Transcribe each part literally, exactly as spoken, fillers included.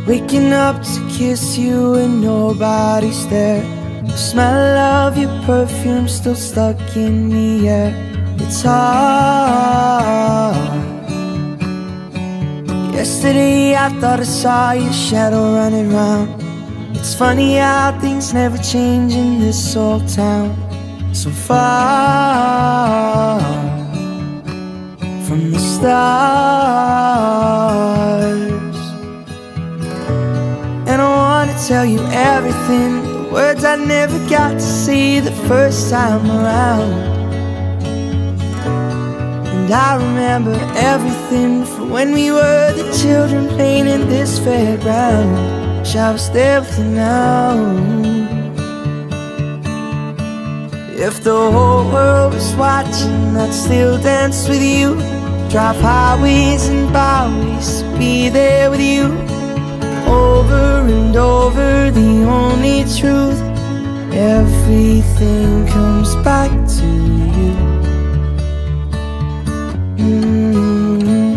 Waking up to kiss you and nobody's there. The smell of your perfume still stuck in the air. It's hard. Yesterday I thought I saw your shadow running round. It's funny how things never change in this old town. So far from the stars. And I wanna tell you everything, the words I never got to say the first time around. And I remember everything from when we were the children playing in this fairground. Wish I was there with you now. If the whole world was watching, I'd still dance with you. Drive highways and byways to be there with you. Over and over, the only truth, everything comes back to you. mm-hmm.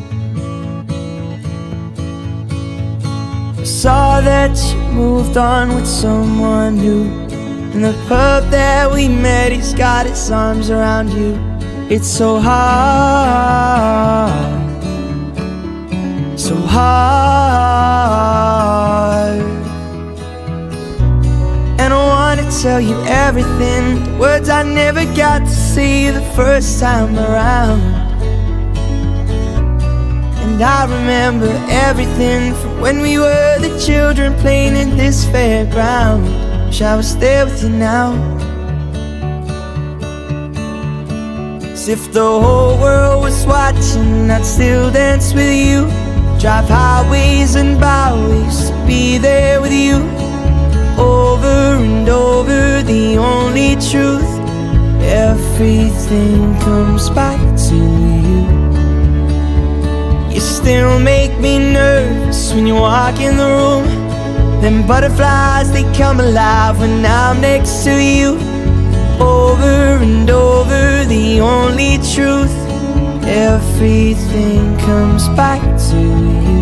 I saw that you moved on with someone new. In the pub that we met, he's got his arms around you. It's so hard, so hard. And I wanna tell you everything, the words I never got to say the first time around. And I remember everything from when we were the children playing in this fairground. Wish I was there with you now. As if the whole world was watching, I'd still dance with you. Drive highways and byways to be there with you. Over and over, the only truth, everything comes back to you. You still make me nervous when you walk in the room. Them butterflies, they come alive when I'm next to you. Over and over, the only truth, everything comes back to you.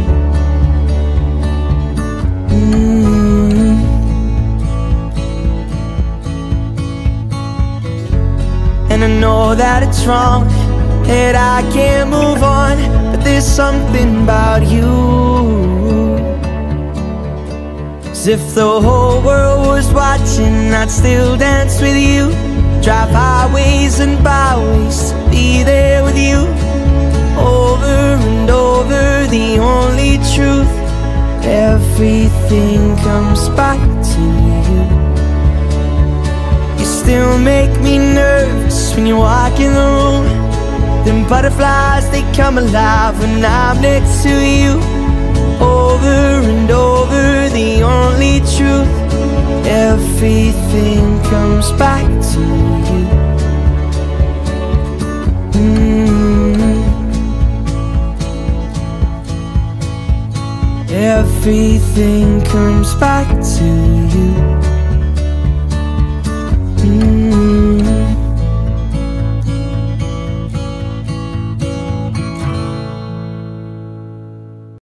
mm-hmm. And I know that it's wrong, that I can't move on, but there's something about you. As if the whole world was watching, I'd still dance with you. Drive highways and byways to be there with you. Over and over, the only truth, everything comes back to you. You still make me nervous when you walk in the room. Them butterflies, they come alive when I'm next to you. Over and over, the only truth, everything comes back to you. mm-hmm. Everything comes back to you.